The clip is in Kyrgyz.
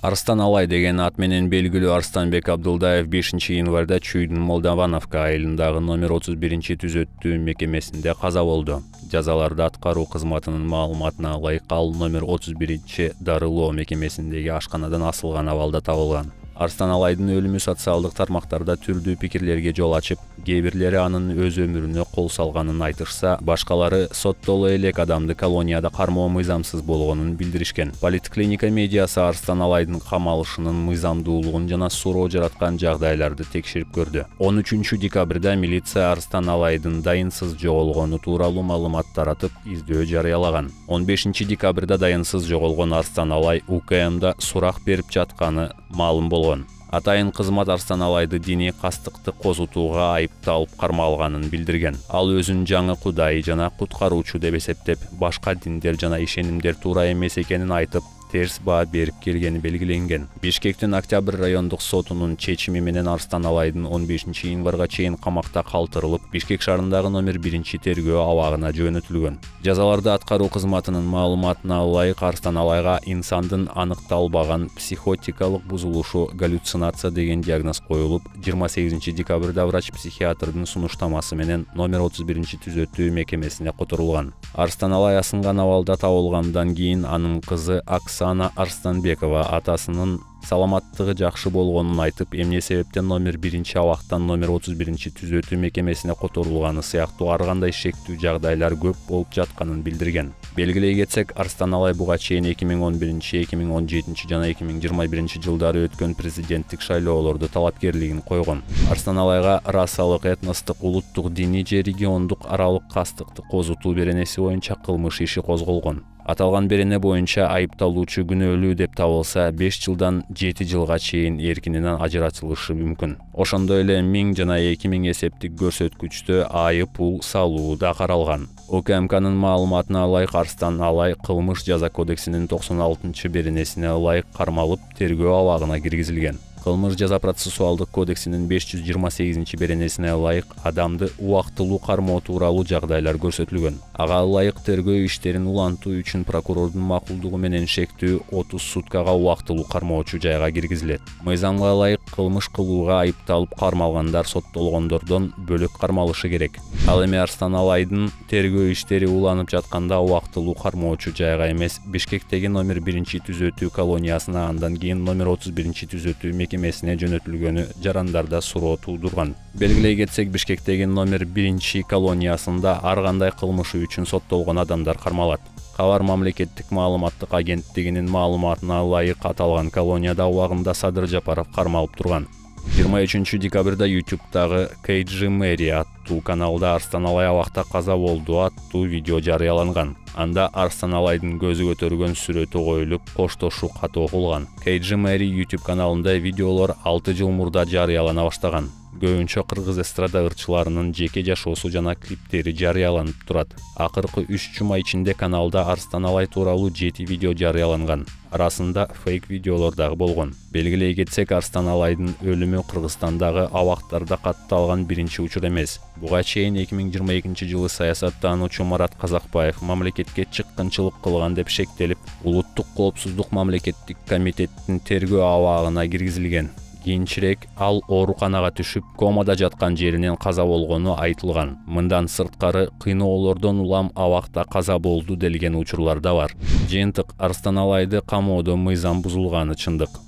Арстан Алай деген ат менен белгилүү Арстанбек Абдылдаев 5-январда Чүйдүн Молдавановка айылындагы номер 31 түзөтүү мекемесинде каза болду. Жазаларды аткаруу кызматынын маалыматына ылайык ал номер 31 дарылоо мекемесиндеги ашканадан асылган абалда табылган. Арстан Алайдын өлүмү социалдык тармактарда түрдүү пикирлерге жол ачып, кээ бирлери анын өз өмүрүнө кол салганын айтышса, башкалары соттоло элек адамды колонияда кармоо мыйзамсыз болгонун билдиришкен. Политклиника медиасы Арстан Алайдын камалышынын мыйзамдуулугун жана суроо жараткан жагдайларды текшерип көрдү. 13 декабрда милиция Арстан Алайдын дайынсыз жоголгону тууралуу маалымат таратып, издөө жарыялаган. 15 декабрда дайынсыз жоголгон Арстан Алай УКМда сурак берип жатканы маалым болгон. Атайын кызмат Арстан Алайды диний кастыкты козутууга айыпталып кармалганын билдирген. Ал өзүн жаңы кудай жана куткаруучу деп эсептеп, башка диндер жана ишенимдер туура эмес экенин айтып, терс баа берип келгени белгиленген. Бишкектин Октябрь райондук сотунун чечими менен Арстан Алайдын 15-январга чейин камакта калтырылып, Бишкек шаарындагы номер 1 тергөө абагына жөнөтүлгөн. Жазаларды аткаруу кызматынын маалыматына ылайык Арстан Алайга инсандын аныкталбаган психотикалык бузулушу галлюцинация деген диагноз коюлуп, 28 декабрда врач-психиатрдын сунуштамасы менен номер 31 түзөтүү мекемесине которулган. Арстан Алай асынган абалда табылгандан кийин анын кызы Оксана Арстанбекова атасынын саламаттыгы жакшы болгонун айтып, эмне себептен номер 1 абактан номер 31 түзөтүү мекемесине которулганы сыяктуу ар кандай шектүү жагдайлар көп болуп жатканын билдирген. Белгилей кетсек, Арстан Алай буга чейин 2011, 2017 жана 2021 жылдары өткөн президенттик шайлоолордо талапкерлигин койгон. Арстан Алайга расалык, этностук, улуттук, диний же региондук аралык кастыкты козутуу беренеси боюнча кылмыш иши козголгон. Аталган берене боюнча айыпталуучу күнөөлүү деп табылса, 5 жылдан 7 жылга чейин эркинен ажыратылышы мүмкүн. Ошондой эле 1000 жана 2000 эсептик көрсөткүчтө айып пул салуу да каралган. УКМКнын маалыматына ылайык Арстан Алай кылмыш жаза кодексинин 96 беренесине ылайык кармалып, тергөө абагына киргизилген. Кылмыш жаза процессуалдык кодексинин 528 беренесине ылайык адамды убактылуу кармоо тууралуу жагдайлар көрсөтүлгөн. Ага ылайык тергөө иштерин улантуу үчүн прокурордун макулдугу менен шектүү 30 суткага убактылуу кармоочу жайга киргизилет. Мыйзамга ылайык кылмыш кылууга айыпталып кармалгандар соттолгондордон бөлөк кармалышы керек. Ал эми Арстан Алайдын тергөө иштери уланып жатканда убактылуу кармоочу жайга эмес, Бишкектеги номер 1 түзөтүү колониясына, андан кийин номер 31 түзөтүү мекемесине жөнөтүлгөнү жарандарда суроо туудурган. Белгилей кетсек, Бишкектеги номер 1 колониясында ар кандай кылмышы үчүн соттолгон адамдар кармалат. Кабар мамлекеттик маалыматтык агенттигинин маалыматына ылайык аталган колонияда убагында Садыр Жапаров кармалып турган. 23 декабрда YouTube'дагы KG Mary аттуу каналда Арстан Алай абакта каза болду аттуу видео жарыяланган. Анда Арстан Алайдын көзү көтөргөн сүрөтү коюлуп, коштошуу каты окулган. KG Mary YouTube каналында видеолор 6 жыл мурда жарыялана баштаган. Көбүнчө кыргыз эстрада ырчыларынын жеке жашоосу жана клиптери жарыяланып турат. Акыркы 3 жума ичинде каналда Арстан Алай тууралуу 7 видео жарыяланган. Арасында фейк видеолор дагы болгон. Белгилей кетсек, Арстан Алайдын өлүмү Кыргызстандагы абактарда катталган биринчи учур эмес. Буга чейин 2022 жылы саясаттануучу Марат Казакбаев мамлекетке чыккынчылык кылган деп шектелип, улуттук коопсуздук мамлекеттик комитеттин тергөө абагына киргизилген. Кийинчерээк ал ооруканага түшүп, комада жаткан жеринен каза болгону айтылган. Мындан сырткары кыйноолордон улам абакта каза болду делген учурлар да бар. Жыйынтык, Арстан Алайды камоодо мыйзам бузулганы чындык.